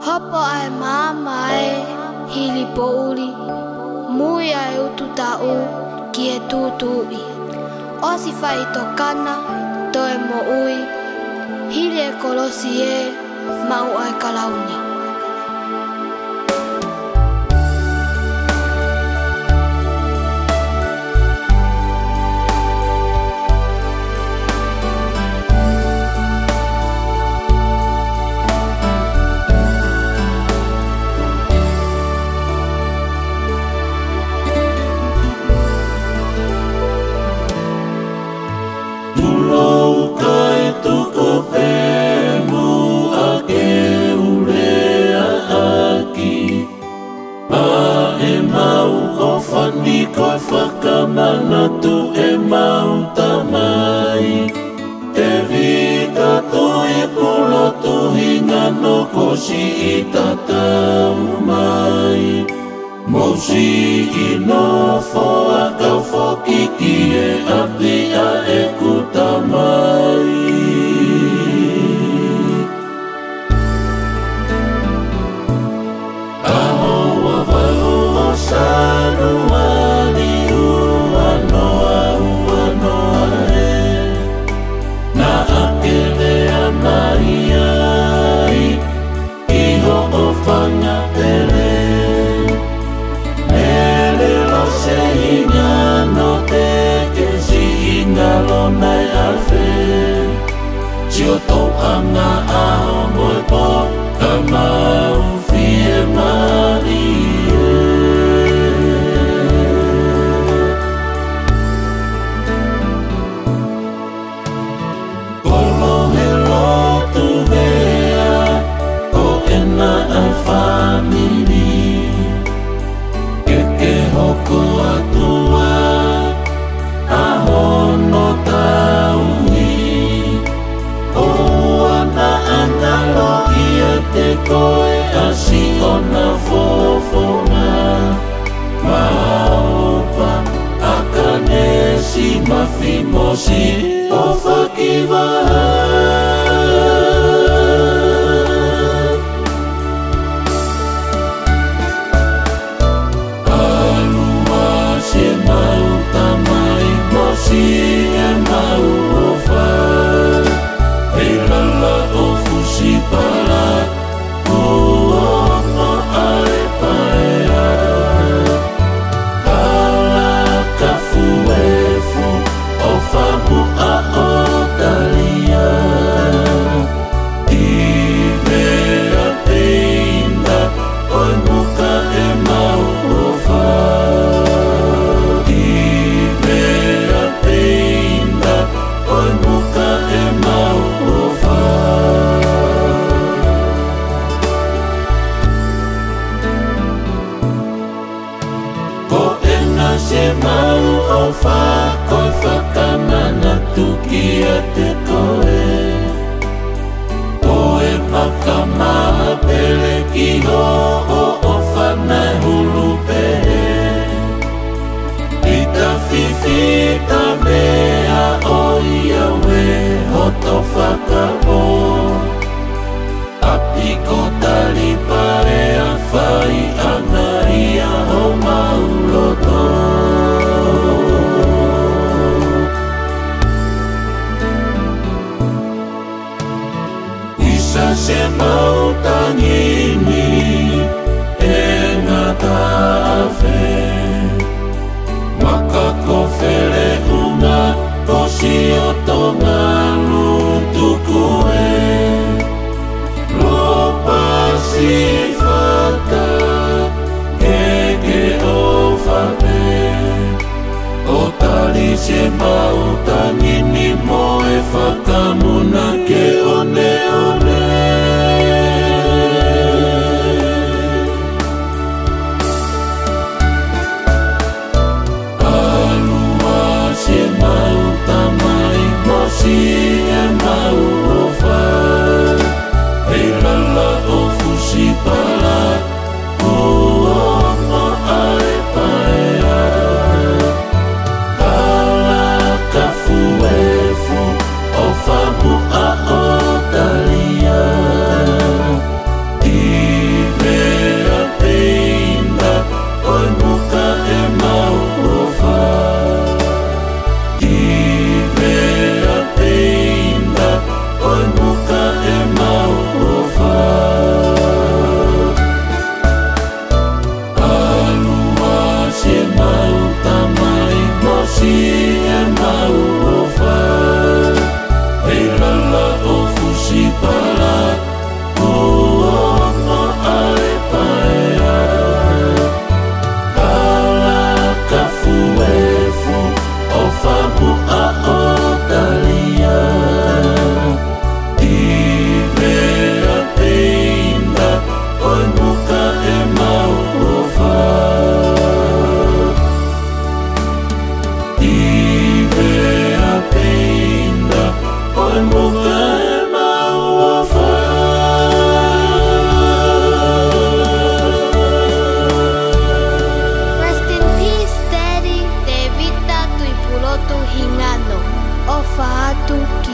Hopo ai mama e hili pouli, mui ai utu tau ki e tūtui. Osi whai tokana, toe mo ui, hili e kolosi e mau ai kalauni. Koe whakamana tu e mau tamai. Te rika tu I pulo tu hinga no kosi I tatau mai. Mousi I no foa kau whokiki e api a e kutamai. Ahoa wau o sanua Tio tau anga aho moe po ka mau fie mari e. Kolo he lotu vea ko ena a famili. Keke hoko atua aho no tau te koe asi ona fofonga Maopa akanesi mafimosi o whakiwaha Alua se mau tamai mosi e mau o wha Hei lala o fusi pala Se mau o wha koe whakamana tuki a te koe Koe makamaha pele ki ho o whanai hulu pehe I ta whiwhi ta mea o ia we hoto whakabo Api ko tali pare a whai ana ia ho mauloto Se mau tangini e ngā tāwhe Maka ko where unga kosi o tonga lutuku e Lopa si whata keke o whape O tali se mau tangini mo e whakamuna ke one one Kala kafu efu o famu a o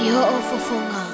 i ho o fofonga.